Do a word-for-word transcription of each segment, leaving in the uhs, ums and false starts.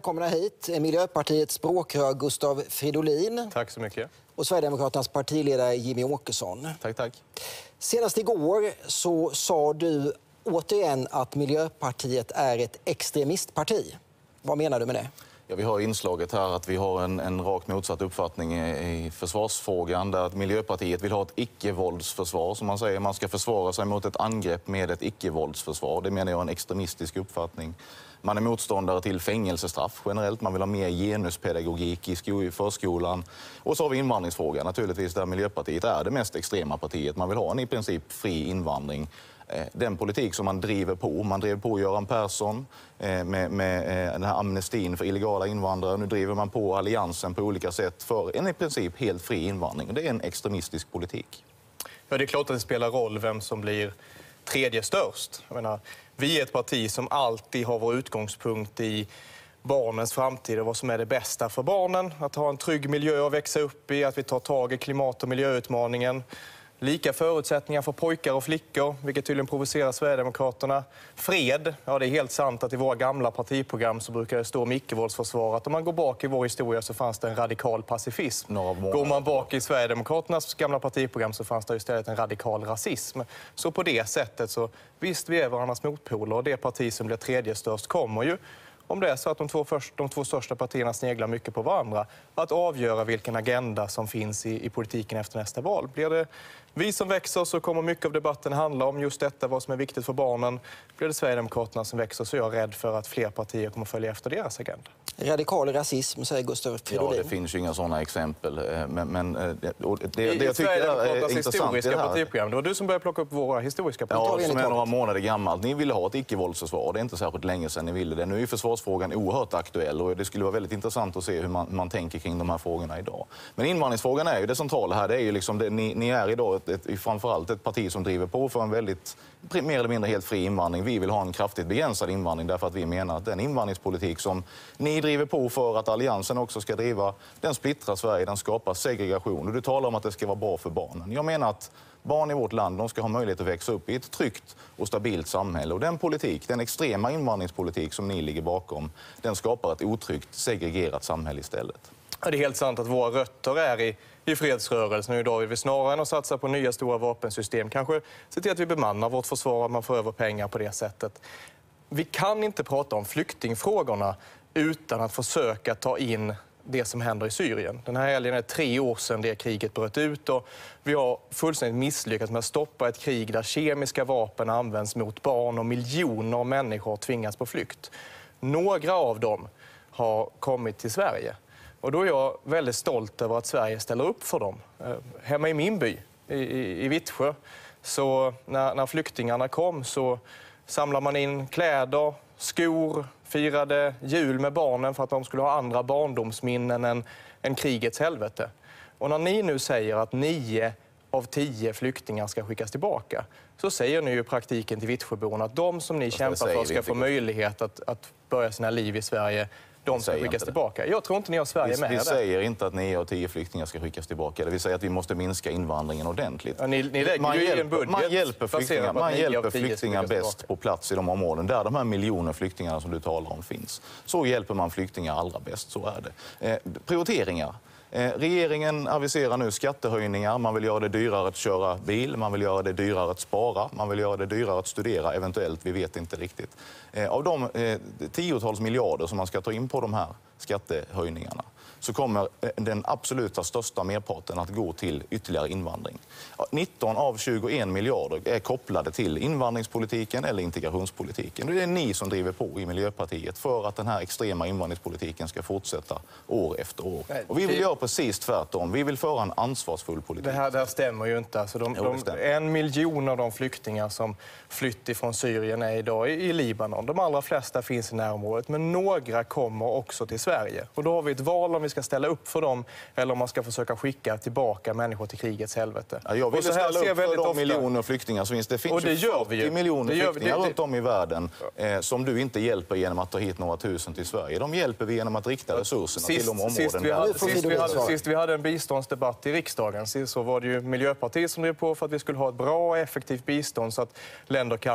välkomna hit. Miljöpartiets språkrör Gustav Fridolin. Tack så mycket. Och Sverigedemokraternas partiledare Jimmy Åkesson. Tack, tack. Senast igår så sa du återigen att Miljöpartiet är ett extremistparti. Vad menar du med det? Ja, vi har inslaget här att vi har en, en rakt motsatt uppfattning i, i försvarsfrågan där att Miljöpartiet vill ha ett icke-våldsförsvar, som man säger. Man ska försvara sig mot ett angrepp med ett icke-våldsförsvar. Det menar jag är en extremistisk uppfattning. Man är motståndare till fängelsestraff generellt. Man vill ha mer genuspedagogik i, sko- i förskolan. Och så har vi invandringsfrågan naturligtvis, där Miljöpartiet är det mest extrema partiet. Man vill ha en i princip fri invandring. Den politik som man driver på. Man drev på Göran Persson med, med den här amnestin för illegala invandrare. Nu driver man på alliansen på olika sätt för en i princip helt fri invandring. Det är en extremistisk politik. Ja, det är klart att det spelar roll vem som blir tredje störst. Jag menar, vi är ett parti som alltid har vår utgångspunkt i barnens framtid och vad som är det bästa för barnen. Att ha en trygg miljö att växa upp i, att vi tar tag i klimat- och miljöutmaningen. Lika förutsättningar för pojkar och flickor, vilket tydligen provocerar Sverigedemokraterna. Fred, ja det är helt sant att i våra gamla partiprogram så brukar det stå om icke-våldsförsvar. Att om man går bak i vår historia så fanns det en radikal pacifism. Går man bak i Sverigedemokraternas gamla partiprogram så fanns det istället en radikal rasism. Så på det sättet så visst, vi är varandras motpoler och det parti som blir tredje störst kommer ju, om det är så att de två, först, de två största partierna sneglar mycket på varandra, att avgöra vilken agenda som finns i, i politiken efter nästa val. Blir det vi som växer så kommer mycket av debatten handla om just detta, vad som är viktigt för barnen. Blir det Sverigedemokraterna som växer så är jag rädd för att fler partier kommer följa efter deras agenda. Radikal rasism, säger Gustav Fridolin. Ja, det finns ju inga sådana exempel. Men, men det, det, I, det jag tycker är intressant historiska det här, partiprogram. Det var du som började plocka upp våra historiska partiprogram. Ja, som är några månader gammalt. Ni ville ha ett icke-våldsförsvar. Det är inte särskilt länge sedan ni ville det. Nu är försvarsfrågan oerhört aktuell och det skulle vara väldigt intressant att se hur man, man tänker kring de här frågorna idag. Men invandringsfrågan är ju det centrala här. Det är ju liksom det, ni, ni är idag ett, ett, framförallt ett parti som driver på för en väldigt mer eller mindre helt fri invandring. Vi vill ha en kraftigt begränsad invandring därför att vi menar att den invandringspolitik som ni driver på för att alliansen också ska driva, den splittrar Sverige, den skapar segregation. Och du talar om att det ska vara bra för barnen. Jag menar att barn i vårt land, de ska ha möjlighet att växa upp i ett tryggt och stabilt samhälle. Och den politik, den extrema invandringspolitik som ni ligger bakom, den skapar ett otryggt, segregerat samhälle istället. Ja, det är helt sant att våra rötter är i, i fredsrörelsen. Och idag vill vi snarare än att satsa på nya stora vapensystem kanske se till att vi bemannar vårt försvar, att man får över pengar på det sättet. Vi kan inte prata om flyktingfrågorna utan att försöka ta in det som händer i Syrien. Den här helgen är tre år sedan det kriget bröt ut och vi har fullständigt misslyckats med att stoppa ett krig där kemiska vapen används mot barn och miljoner människor tvingas på flykt. Några av dem har kommit till Sverige. Och då är jag väldigt stolt över att Sverige ställer upp för dem. Hemma i min by, i, i, i Vittsjö, så när, när flyktingarna kom så samlade man in kläder, skor, firade jul med barnen för att de skulle ha andra barndomsminnen än, än krigets helvete. Och när ni nu säger att nio av tio flyktingar ska skickas tillbaka så säger ni ju i praktiken till Vittsjöborna att de som ni Fast kämpar för ska få möjlighet att, att börja sina liv i Sverige, de ska skickas tillbaka. Jag tror inte ni har Sverige vi, med Vi där. säger inte att nio av tio flyktingar ska skickas tillbaka. Det vill säga att vi måste minska invandringen ordentligt. Ja, ni, ni lägger man, ju hjälper, en budget man hjälper flyktingar, man hjälper flyktingar bäst tillbaka. på plats i de områden där de här miljoner flyktingarna som du talar om finns. Så hjälper man flyktingar allra bäst, så är det. Eh, prioriteringar. Regeringen aviserar nu skattehöjningar. Man vill göra det dyrare att köra bil, man vill göra det dyrare att spara, man vill göra det dyrare att studera eventuellt, vi vet inte riktigt. Av de eh, tiotals miljarder som man ska ta in på de här skattehöjningarna så kommer den absoluta största merparten att gå till ytterligare invandring. nitton av tjugoen miljarder är kopplade till invandringspolitiken eller integrationspolitiken. Det är ni som driver på i Miljöpartiet för att den här extrema invandringspolitiken ska fortsätta år efter år. Och vi vill göra precis tvärtom. Vi vill föra en ansvarsfull politik. Det här, det här stämmer ju inte. Alltså de, jo, de, en miljon av de flyktingar som flytt ifrån Syrien är idag i, i Libanon. De allra flesta finns i närområdet, men några kommer också till Sverige. Och då har vi ett val om vi ska ställa upp för dem eller om man ska försöka skicka tillbaka människor till krigets helvete. Ja, jag vill ställa upp för de ofta... miljoner flyktingar som finns. Det finns och det ju gör vi ju. fyrtio miljoner det flyktingar vi. Det, runt om i världen eh, som du inte hjälper genom att ta hit några tusen till Sverige. De hjälper vi genom att rikta resurserna sist, till de områden sist vi, hade, sist, vi hade, sist vi hade en biståndsdebatt i riksdagen så var det ju Miljöpartiet som drev på för att vi skulle ha ett bra och effektivt bistånd så att länder kan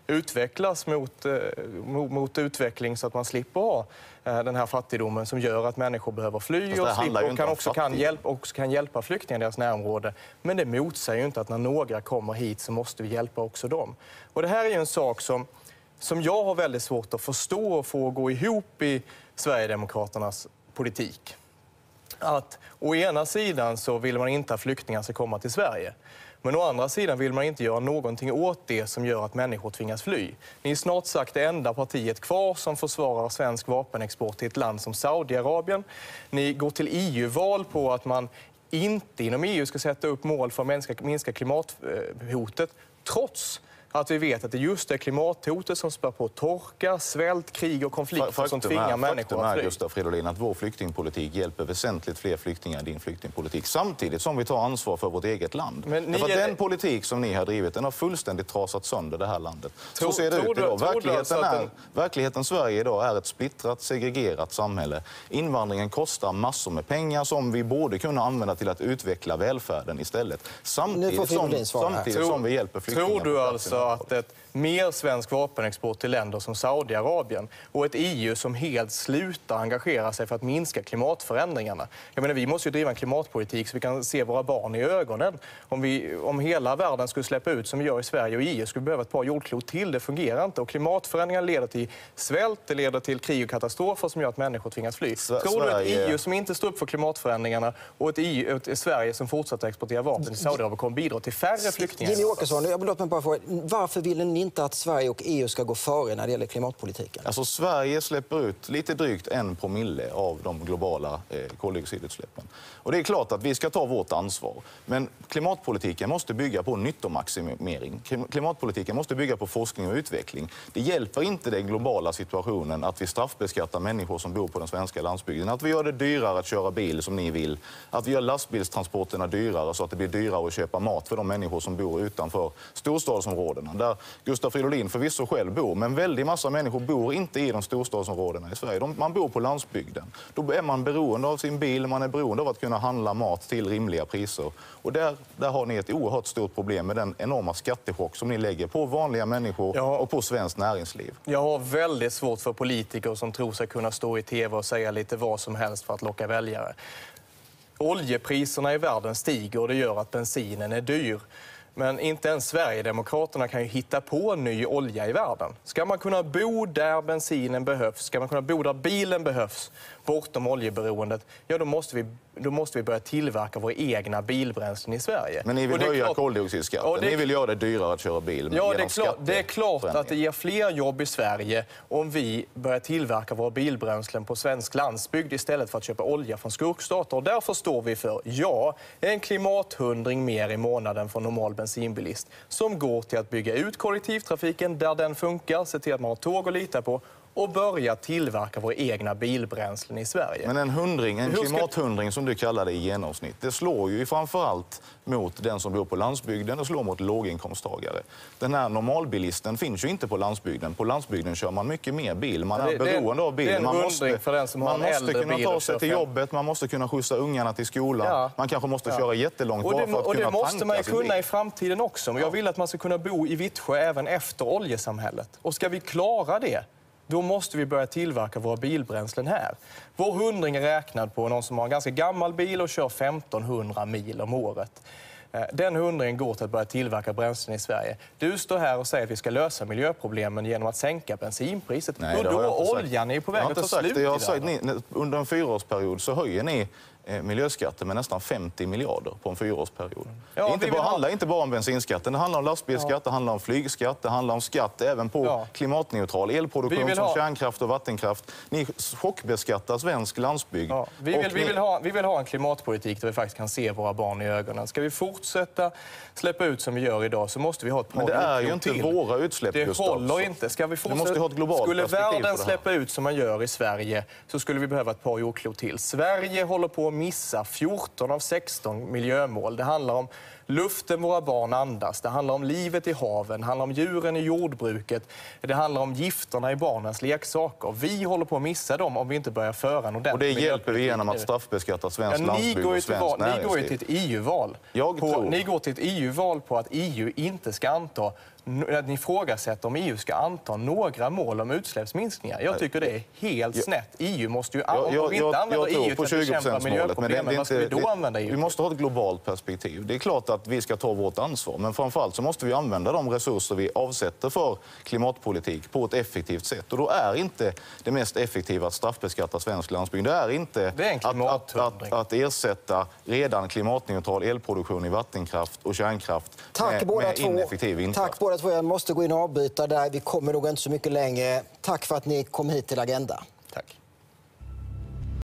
utvecklas mot, mot, mot utveckling så att man slipper ha den här fattigdomen som gör att människor behöver fly och, slipper, och kan också kan hjälpa, också kan hjälpa flyktingar i deras närområde. Men det motsäger ju inte att när några kommer hit så måste vi hjälpa också dem. Och det här är ju en sak som, som jag har väldigt svårt att förstå och få gå ihop i Sverigedemokraternas politik. Att å ena sidan så vill man inte att flyktingar ska komma till Sverige. Men å andra sidan vill man inte göra någonting åt det som gör att människor tvingas fly. Ni är snart sagt det enda partiet kvar som försvarar svensk vapenexport till ett land som Saudiarabien. Ni går till E U-val på att man inte inom E U ska sätta upp mål för att minska klimathotet, trots att vi vet att det just är klimathotet som spär på torka, svält, krig och konflikter faktum som tvingar är, människor att fly. Gustav Fridolin, att vår flyktingpolitik hjälper väsentligt fler flyktingar än din flyktingpolitik. Samtidigt som vi tar ansvar för vårt eget land. Men ni är... Den politik som ni har drivit, den har fullständigt trasat sönder det här landet. Tro, Så ser det ut idag. Du, verkligheten, är, den... verkligheten Sverige idag är ett splittrat, segregerat samhälle. Invandringen kostar massor med pengar som vi borde kunna använda till att utveckla välfärden istället. Samtidigt, som, samtidigt som vi hjälper flyktingar. Tror du alltså att ett mer svensk vapenexport till länder som Saudiarabien och ett E U som helt slutar engagera sig för att minska klimatförändringarna? Jag menar, vi måste ju driva en klimatpolitik så vi kan se våra barn i ögonen. Om, vi, om hela världen skulle släppa ut som vi gör i Sverige och E U skulle vi behöva ett par jordklot till. Det fungerar inte. Och klimatförändringar leder till svält, det leder till krig och katastrofer som gör att människor tvingas fly. S- Tror du ett E U som inte står upp för klimatförändringarna och ett, E U, ett Sverige som fortsätter exportera vapen till Saudiarabien kommer bidra till färre flyktingar? Jimmie Åkesson, låt mig bara fråga, varför vill ni inte att Sverige och E U ska gå före när det gäller klimatpolitiken? Alltså, Sverige släpper ut lite drygt en promille av de globala eh, koldioxidutsläppen. Och det är klart att vi ska ta vårt ansvar. Men klimatpolitiken måste bygga på nyttomaximering. Klimatpolitiken måste bygga på forskning och utveckling. Det hjälper inte den globala situationen att vi straffbeskattar människor som bor på den svenska landsbygden. Att vi gör det dyrare att köra bil som ni vill. Att vi gör lastbilstransporterna dyrare så att det blir dyrare att köpa mat för de människor som bor utanför storstadsområdena. Där Gustav Fridolin förvisso själv bor, men väldigt massa människor bor inte i de storstadsområdena i Sverige. De, man bor på landsbygden. Då är man beroende av sin bil, man är beroende av att kunna handla mat till rimliga priser. Och där, där har ni ett oerhört stort problem med den enorma skattechock som ni lägger på vanliga människor har, och på svenskt näringsliv. Jag har väldigt svårt för politiker som tror sig kunna stå i tv och säga lite vad som helst för att locka väljare. Oljepriserna i världen stiger och det gör att bensinen är dyr. Men inte ens Sverigedemokraterna kan ju hitta på ny olja i världen. Ska man kunna bo där bensinen behövs, ska man kunna bo där bilen behövs, bortom oljeberoendet, ja då måste vi, då måste vi börja tillverka våra egna bilbränslen i Sverige. Men ni vill höja klart... koldioxidskatten, det... ni vill göra det dyrare att köra bil. Ja, det är, klart, det är klart att det ger fler jobb i Sverige om vi börjar tillverka våra bilbränslen på svensk landsbygd istället för att köpa olja från skurkstater. Och därför står vi för, ja, en klimathundring mer i månaden för normal bensinbilist som går till att bygga ut kollektivtrafiken där den funkar, se till att man har tåg att lita på och börja tillverka våra egna bilbränslen i Sverige. Men en hundring, en klimathundring som du kallar det i genomsnitt, det slår ju framförallt mot den som bor på landsbygden och slår mot låginkomsttagare. Den här normalbilisten finns ju inte på landsbygden. På landsbygden kör man mycket mer bil. Man är det, beroende av bilen. Man måste, för den som har man en måste kunna ta sig till fem. jobbet, man måste kunna skjutsa ungarna till skolan. Ja. Man kanske måste ja. köra jättelångt och det, bara för att och kunna det måste man ju kunna bil. i framtiden också. Men jag vill att man ska kunna bo i Vittsjö även efter oljesamhället. Och ska vi klara det, då måste vi börja tillverka våra bilbränslen här. Vår hundring är räknad på någon som har en ganska gammal bil och kör femtonhundra mil om året. Den hundringen går till att börja tillverka bränslen i Sverige. Du står här och säger att vi ska lösa miljöproblemen genom att sänka bensinpriset. Nej, och då oljan är på väg att ta slut. Jag har sagt, ni, under en fyraårsperiod så höjer ni miljöskatter med nästan femtio miljarder på en fyraårsperiod. Ja, det inte bara, ha... handlar inte bara om bensinskatten, det handlar om lastbilsskatt, ja. det handlar om flygskatt, det handlar om skatt även på ja. klimatneutral elproduktion som ha... kärnkraft och vattenkraft. Ni chockbeskattar svensk landsbygd. Ja. Vi, vill, ni... vi, vill ha, vi vill ha en klimatpolitik där vi faktiskt kan se våra barn i ögonen. Ska vi fortsätta släppa ut som vi gör idag så måste vi ha ett par. Men det är ju inte till. våra utsläpp, Det Gustav. håller inte. Ska vi fortsätta... måste ha ett globalt skulle världen på släppa ut som man gör i Sverige så skulle vi behöva ett par jordklot till. Sverige håller på att missa fjorton av sexton miljömål. Det handlar om luften våra barn andas, det handlar om livet i haven, det handlar om djuren i jordbruket, det handlar om gifterna i barnens leksaker. Vi håller på att missa dem om vi inte börjar föra en ordentlig Och det hjälper vi miljöpolitik genom att nu. straffbeskatta svensk Ja, ni, landsbygd går ju och till svenskt val, ni går ju näringsliv. till ett E U-val. Jag På, tror- Ni går till ett E U-val på att E U inte ska anta, att ni ifrågasätter om E U ska anta några mål om utsläppsminskningar. Jag tycker det är helt snett. E U måste ju, om Jag, jag, vi inte jag, använder jag tror E U på till att tjugo bekämpa procent-målet, men det, miljöproblemen, det, vad ska vi då det, använda E U? vi måste ha ett globalt perspektiv. Det är klart att vi ska ta vårt ansvar, men framförallt så måste vi använda de resurser vi avsätter för klimatpolitik på ett effektivt sätt. Och då är inte det mest effektiva att straffbeskatta svensk landsbygd. Det är inte Det är en att, att, att, att ersätta redan klimatneutral elproduktion i vattenkraft och kärnkraft Tack med, båda med två. ineffektiv vindkraft. Tack båda två. Jag måste gå in och avbryta där. Vi kommer nog inte så mycket längre. Tack för att ni kom hit till Agenda.